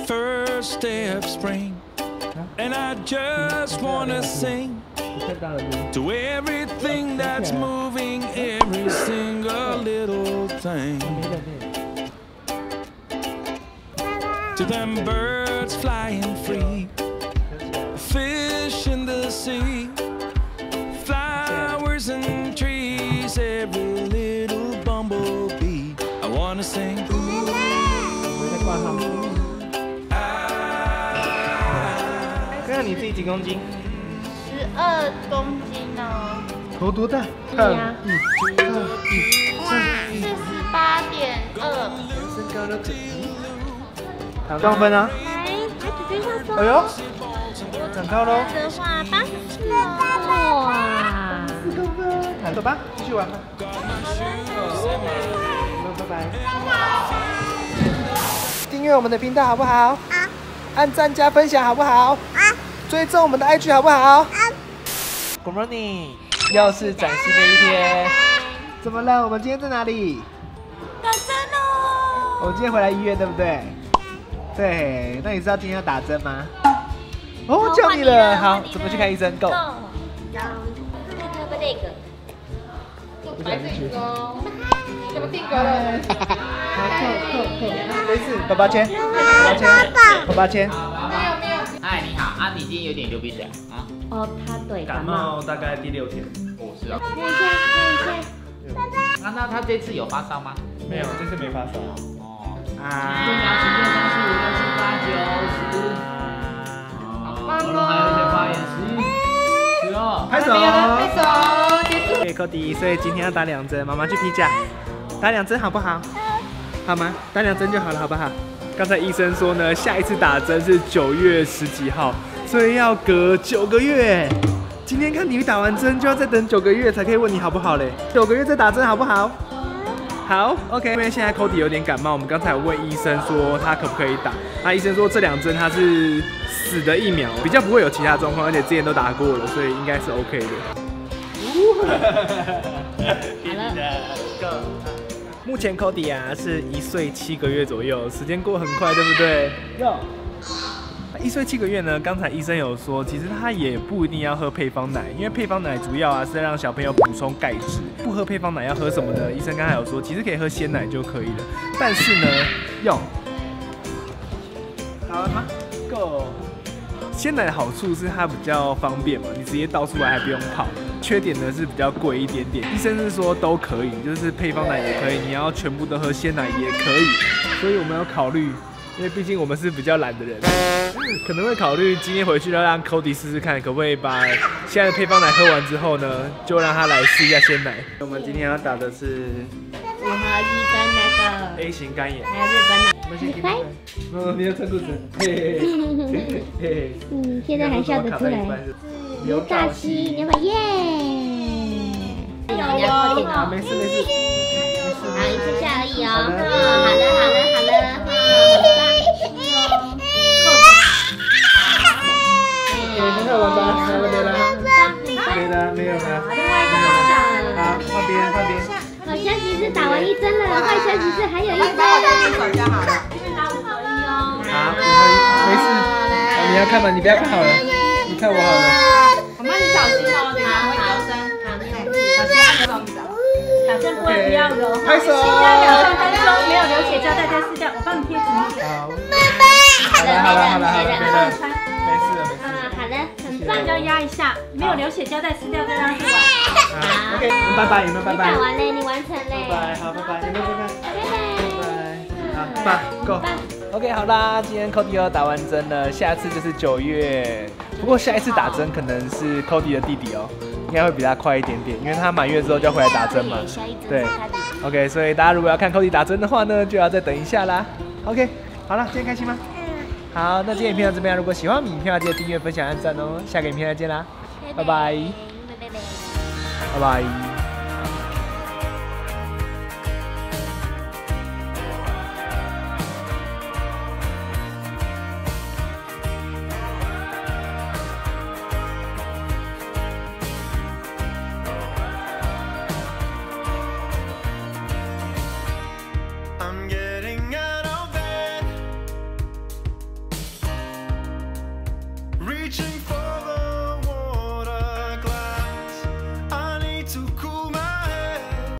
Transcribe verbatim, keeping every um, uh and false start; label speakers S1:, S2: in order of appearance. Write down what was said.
S1: first day of spring, and I just wanna sing to everything that's moving, every single little thing. To them birds flying free, fish in the sea, flowers and trees, every little bumblebee. I wanna sing.
S2: 哥哥，你自己几公斤？
S3: 十二公斤哦。
S2: 头多大？
S3: 对呀。
S2: 一、二、一、三、
S3: 四十八点二。
S2: 身高都整。长高分啊！
S3: 来，来姐姐上说。
S2: 哎呦，长高喽！
S3: 的话八十四哦。哇！
S2: 四公分。好，走吧，继续玩吧。拜拜。订阅我们的频道好不好？好。按赞加分享好不好？好。追踪我们的 I G 好不好？好。Good morning， 又是崭新的一天。怎么了？我们今天在哪里？
S3: 打针喽！
S2: 我们今天回来医院，对不对？对。那你知道今天要打针吗？哦，叫你了。好，怎么去看医生 ？Go。
S3: 这个。
S2: 不想进去。
S3: 怎么定格了？
S2: 好，扣扣扣，没事，爸爸签，爸爸签，爸爸签。
S3: 没有没有。
S4: 嗨，你好啊，你今天有点流鼻水啊？
S3: 哦，他对
S2: 感冒大概第六天。
S4: 哦，是啊。
S3: 看一下，看一下。
S4: 啊，那他这次有发烧吗？
S2: 没有，这次没发烧。
S4: 哦。
S2: 啊。
S4: 电疗期间三十五六七八九十。
S3: 好棒
S4: 哦。还有一些发炎，十一、十二。
S2: 拍手，
S3: 拍手，结束。
S2: 对，寇迪，所以今天要打两针，妈妈去批假，打两针好不好？好吗？打两针就好了，好不好？刚才医生说呢，下一次打针是九月十几号，所以要隔九个月。今天看你打完针，就要再等九个月才可以问你好不好嘞。九个月再打针好不好？好 ，OK。因为现在 Cody 有点感冒，我们刚才问医生说他可不可以打，那医生说这两针他是死的疫苗，比较不会有其他状况，而且之前都打过了，所以应该是 OK 的。好了。目前 Cody 啊是一岁七个月左右，时间过很快，对不对？有。一岁七个月呢，刚才医生有说，其实他也不一定要喝配方奶，因为配方奶主要啊是让小朋友补充钙质。不喝配方奶要喝什么呢？医生刚才有说，其实可以喝鲜奶就可以了。但是呢，用好了吗 ？Go。鲜奶的好处是它比较方便嘛，你直接倒出来还不用泡。缺点呢是比较贵一点点，医生是说都可以，就是配方奶也可以，你要全部都喝鲜奶也可以，所以我们要考虑，因为毕竟我们是比较懒的人，可能会考虑今天回去要让 Cody 试试看，可不可以把现在的配方奶喝完之后呢，就让他来试一下鲜奶。我们今天要打的是
S3: 五合一跟那个
S2: A 型肝炎，
S3: 还有日本奶。
S2: 我们先给你看，嗯，你要穿裤子，嘿嘿嘿，
S3: 嗯，现在还笑得出来。刘大西，你好耶！有有，
S2: 好，没事没事，
S3: 好，一次下而已哦。好的好的好的好的，
S2: 很好玩吧？好了没了？没了没有了。好，换边换边。
S3: 好消息是打完一针了，坏消息是还有一针。
S5: 手就好了。
S3: 这边打五合一哦。
S2: 好，没事。你要看吗？你不要看好了，你看我好了。
S5: 我妈，你小心哦，等一下会丢针。
S3: 好，没有问题。
S5: 小心那个手。
S3: 打针不会不要揉，
S2: 拍手。
S3: 要两三分钟，没有流血胶带再撕掉，我帮你贴纸。
S2: 好。
S3: 好了，好了，好了，好了，
S2: 没事了，没事。
S3: 啊，好了，很棒，要压一下，没有流血胶带撕掉再让它玩。
S2: 好 ，OK， 拜拜，有没有拜拜？
S3: 你打完嘞，你完成嘞。
S2: 拜拜，好，拜拜，有没有拜拜？
S3: 拜
S2: 拜。好，拜，Go。OK， 好啦，今天 Cody 又打完针了，下次就是九月。不过下一次打针可能是 Cody 的弟弟哦，应该会比他快一点点，因为他满月之后就要回来打针嘛。对 ，OK， 所以大家如果要看 Cody 打针的话呢，就要再等一下啦。OK， 好了，今天开心吗？好，那今天影片到这边，如果喜欢我们影片，记得订阅、分享、按赞哦。下个影片再见啦，拜拜，拜拜。
S1: reaching for